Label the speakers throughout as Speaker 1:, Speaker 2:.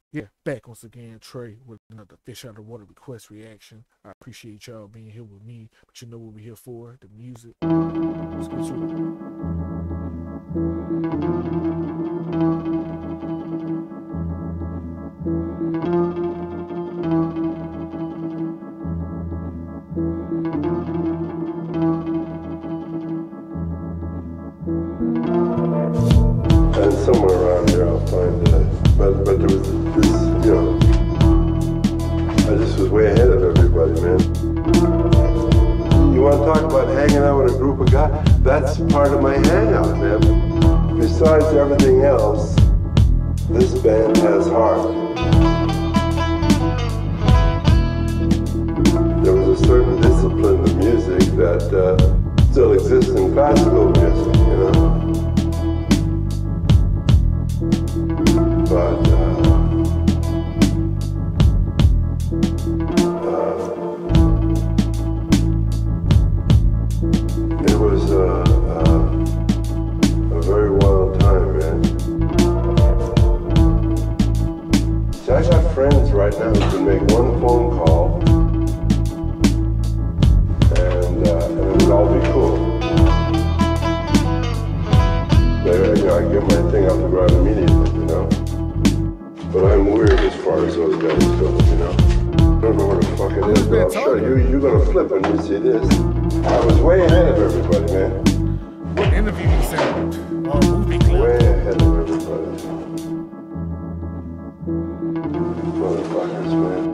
Speaker 1: Yeah, back once again, Trey, with another Fish Out of Water request reaction. I appreciate y'all being here with me, but you know what we're here for, the music. Let's get to
Speaker 2: And somewhere around here I'll find it. But there was this, I just was way ahead of everybody, man. You want to talk about hanging out with a group of guys? That's part of my hangout, man. Besides everything else, this band has heart. There was a certain discipline to music that still exists in classical music, you know? But it was a very wild time, man. See, I got friends right now who can make one phone call and it would all be cool. I get my thing off the ground immediately, you know? But I'm weird as far as those guys go, you know? I don't know where the fuck it is, but I'm sure you're gonna flip when you see this. I was way ahead of everybody, man.
Speaker 1: what interview you sent or movie clip?
Speaker 2: Way ahead of everybody. Motherfuckers, man.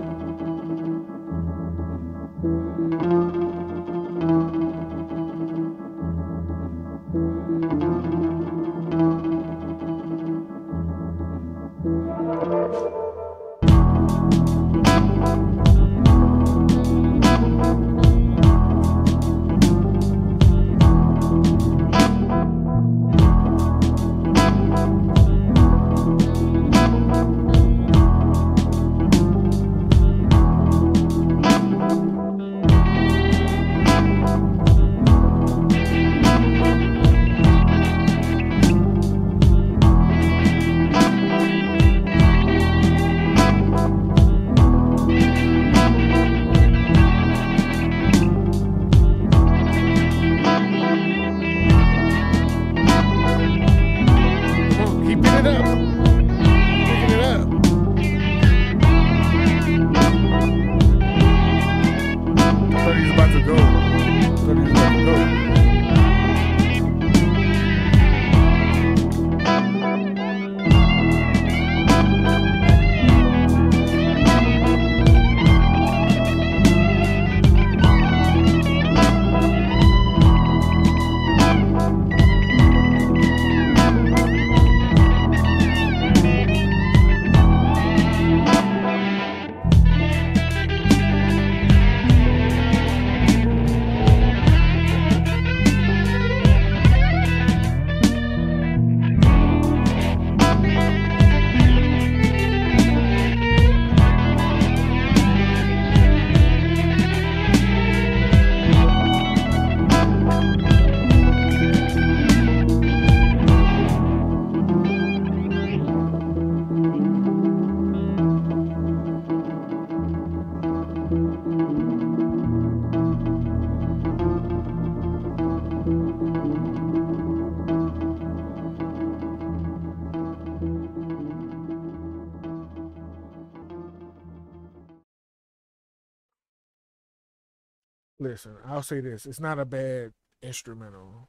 Speaker 1: Listen, I'll say this: it's not a bad instrumental.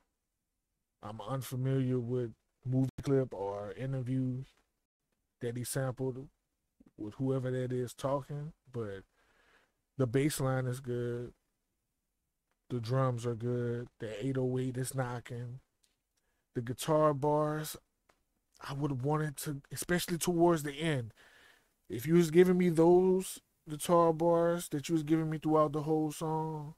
Speaker 1: I'm unfamiliar with movie clip or interview that he sampled with whoever that is talking, but the bass line is good. The drums are good. The 808 is knocking. The guitar bars, I would have wanted to, especially towards the end. If you was giving me those guitar bars that you was giving me throughout the whole song,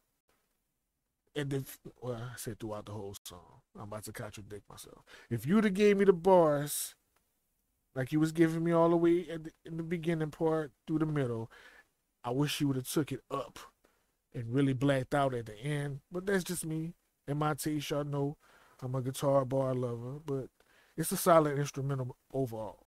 Speaker 1: and if well, I said throughout the whole song, I'm about to contradict myself. If you'd have gave me the bars like you was giving me all the way in the beginning part through the middle, I wish you would have took it up and really blacked out at the end. But that's just me and my taste. Y'all know I'm a guitar bar lover, but it's a solid instrumental overall.